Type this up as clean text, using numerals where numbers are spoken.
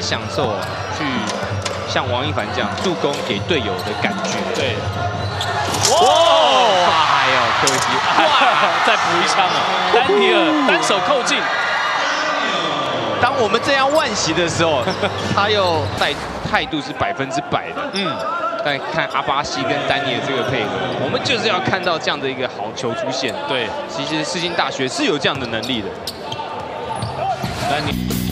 享受去像王一凡这样助攻给队友的感觉。 对。 哇！哎呦，可惜， 哇！再补一枪啊！丹尼尔单手扣进。 当我们这样惋惜的时候，他又态度是100%的。但看阿巴西跟丹尼尔这个配合，我们就是要看到这样的一个好球出现。 对， 其实世新大学是有这样的能力的。 丹尼。